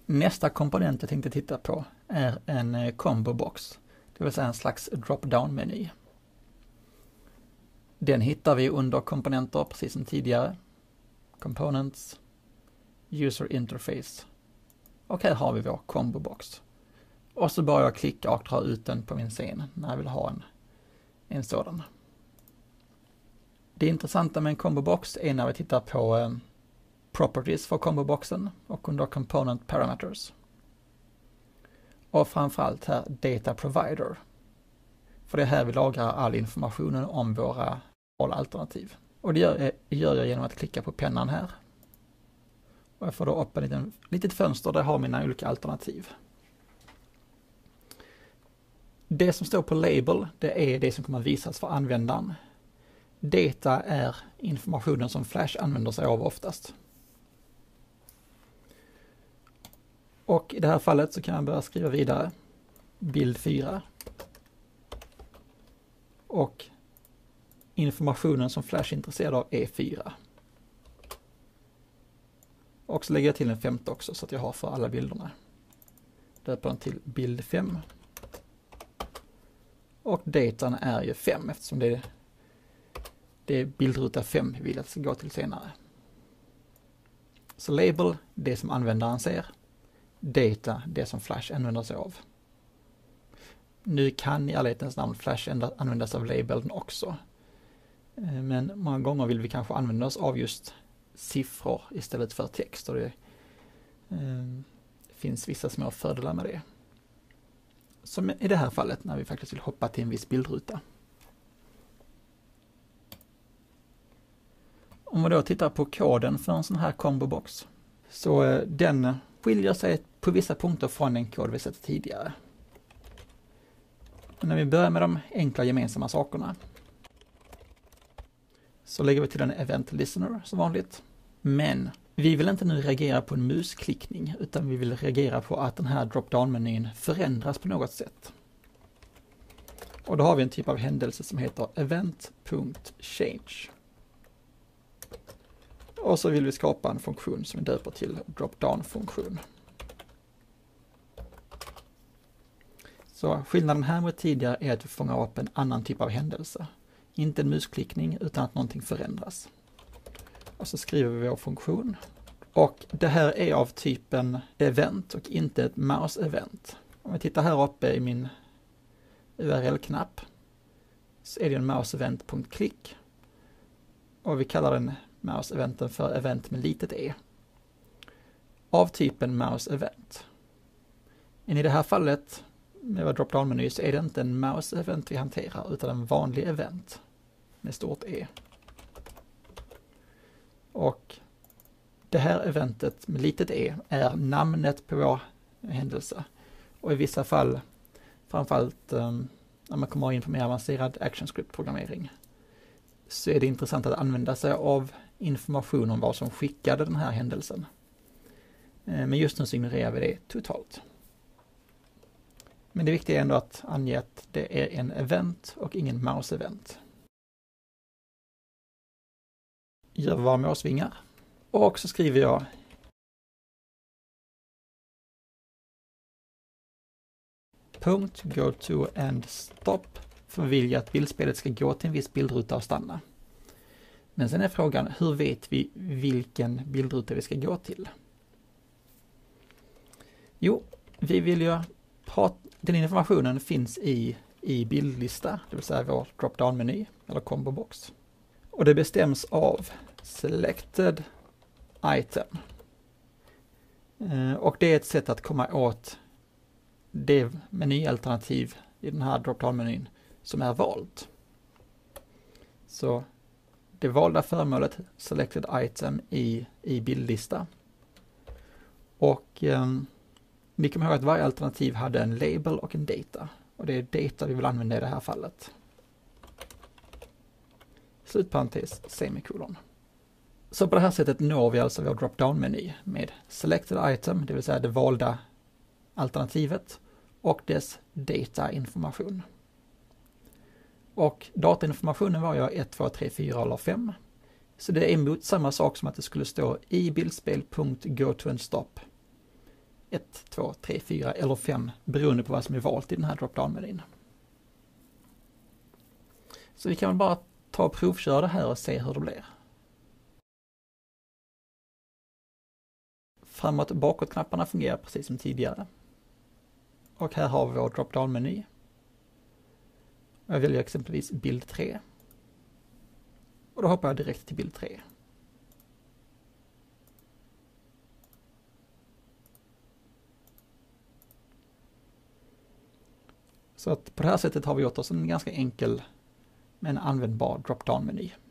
Nästa komponent jag tänkte titta på är en combo box, det vill säga en slags drop-down-meny. Den hittar vi under komponenter precis som tidigare. Components, User Interface. Och här har vi vår combo box. Och så börjar jag klicka och dra ut den på min scen när jag vill ha en sådan. Det intressanta med en combo box är när vi tittar på properties för combo boxen och under component parameters. Och framförallt här data provider. För det är här vi lagrar all informationen om våra valalternativ. Och det gör jag genom att klicka på pennan här. Och jag får då upp ett litet fönster där jag har mina olika alternativ. Det som står på label, det är det som kommer visas för användaren. Data är informationen som Flash använder sig av oftast. Och i det här fallet så kan jag börja skriva vidare. Bild 4. Och informationen som Flash är intresserad av är 4. Och så lägger jag till en femte också så att jag har för alla bilderna. Döper den till bild 5. Och datan är ju 5 eftersom det är bildruta 5 vi vill att det ska gå till senare. Så label, det som användaren ser. Data, det som Flash använder sig av. Nu kan i ärlighetens namn Flash användas av labeln också. Men många gånger vill vi kanske använda oss av just siffror istället för text. Och det finns vissa små fördelar med det. Som i det här fallet när vi faktiskt vill hoppa till en viss bildruta. Om vi då tittar på koden för en sån här combo box. Så den skiljer sig på vissa punkter från den kod vi sett tidigare. Men när vi börjar med de enkla gemensamma sakerna. Så lägger vi till en event listener som vanligt. Men vi vill inte nu reagera på en musklickning utan vi vill reagera på att den här drop-down-menyn förändras på något sätt. Och då har vi en typ av händelse som heter event.change. Och så vill vi skapa en funktion som vi döper till drop-down-funktion. Så skillnaden här mot tidigare är att vi fångar upp en annan typ av händelse. Inte en musklickning utan att någonting förändras. Och så skriver vi vår funktion. Och det här är av typen event och inte ett mouse-event. Om vi tittar här uppe i min URL-knapp så är det en mouse-event.click. Och vi kallar den mouse-eventen för event med litet e. Av typen mouse-event. Men i det här fallet med vår drop-down-meny så är det inte en mouse-event vi hanterar utan en vanlig event med stort e. Och det här eventet med litet e är namnet på vår händelse. Och i vissa fall, framförallt när man kommer in på mer avancerad ActionScript-programmering, så är det intressant att använda sig av information om vad som skickade den här händelsen. Men just nu så ignorerar vi det totalt. Men det viktiga är ändå att ange att det är en event och ingen mouse-event. Gör våra måsvingar. Och så skriver jag punkt, go to and stop. För vi vill ju att bildspelet ska gå till en viss bildruta och stanna. Men sen är frågan, hur vet vi vilken bildruta vi ska gå till? Jo, vi vill ju den informationen finns i bildlista, det vill säga vår drop-down-meny eller combo box. Och det bestäms av selected item. Och det är ett sätt att komma åt det menyalternativ i den här drop-down-menyn som är valt. Så det valda föremålet selected item i bildlista. Och vi kommer ihåg att varje alternativ hade en label och en data. Och det är data vi vill använda i det här fallet. Slutparentes, semikolon. Så på det här sättet når vi alltså vår drop-down-meny med selected item, det vill säga det valda alternativet, och dess data-information. Och datainformationen var ju 1, 2, 3, 4 eller 5. Så det är emot samma sak som att det skulle stå i bildspel.goToAndStop 1, 2, 3, 4 eller 5 beroende på vad som är valt i den här drop-down-menyn. Så vi kan väl bara ta och provköra det här och se hur det blir. Framåt och bakåt-knapparna fungerar precis som tidigare. Och här har vi vår drop-down-meny. Jag väljer exempelvis bild 3. Och då hoppar jag direkt till bild 3. Så att på det här sättet har vi gjort oss en ganska enkel men användbar drop-down-meny.